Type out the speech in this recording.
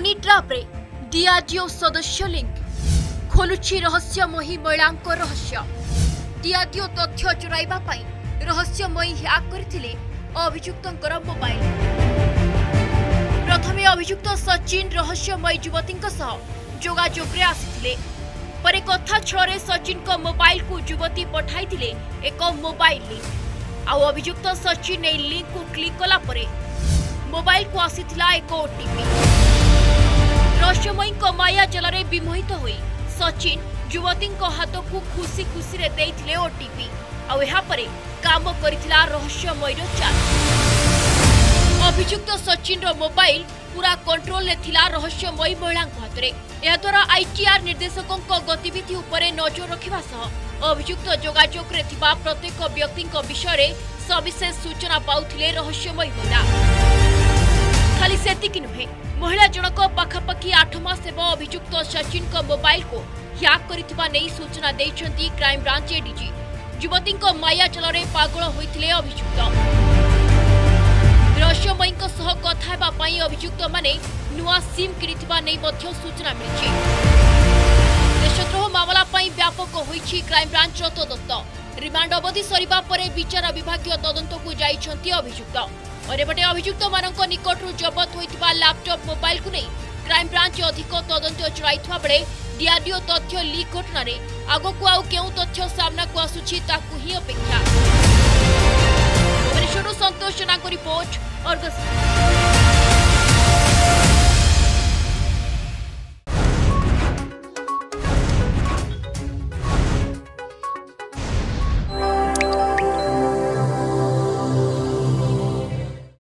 Honey trap रे DRDO सदस्य link खोलुछि रहस्यमयी महिलांको रहस्य। डीआरडीओ तथ्य चोराइबा पाई रहस्यमयी हैक करथिले अभियुक्तंकर मोबाइल। प्रथमे अभियुक्त सचिन रहस्यमयी युवतींक सह जोगाजोगरे आसिथिले। परे कथा छळे सचिन को मोबाइल को युवती पठाइथिले एक मोबाइल लिंक। आउ अभियुक्त सचिन ए लिंक को क्लिक कला परे मोबाइल को आसिथिला एक ओटीपी। रहस्यमयी माया जलरे विमोहित होई सचिन युवती हाथ को खुशी खुशी रे देइथिले ओटीपी। आउ एहा परे काम करिथिला रहस्यमयी चाल। अभियुक्त सचिन रो मोबाइल पूरा कंट्रोल ले थिला रहस्यमयी महिला हाथ रे। एहा द्वारा आईटीआर निर्देशकों गतिविधि उपरे नजर रखिबा सह अभियुक्त जोगाजोग रे थिबा प्रत्येक व्यक्ति विषय रे सविशेष सूचना पाउथिले रहस्यमयी महिला। खाली सेतिक नुहे, महिला जनक पाखापाखि 8 मास हेब अभियुक्त सचिन को मोबाइल को हैक करिथिबा नै सूचना दैछंती क्राइम ब्रांच एडीजी। युवती माया जलरे पागल होइथिले अभियुक्त। रहस्यमयी सह कथा हेबा पई अभियुक्त माने नुआ सिम किनिथिबा नै मध्य सूचना मिलिछि। देशद्रोह मामला पई व्यापक होइछि क्राइम ब्रांच तदंत। रिमांड अवधि सरिबा परे विचार विभागीय तदंत को जाइछंती अभियुक्त। अरेबटे अभियुक्त मानक निकटरू जबत होइथिबा लैपटॉप मोबाइल को नहीं क्राइम ब्रांच अधिक तदंत चलाइथिबा बेले डीआरडीओ तथ्य लीक घटना रे आगो आउ केउ तथ्य सामना को आसुछि ताकू ही अपेक्षा। भुवनेश्वर संतोष जनाको रिपोर्ट अर्गस।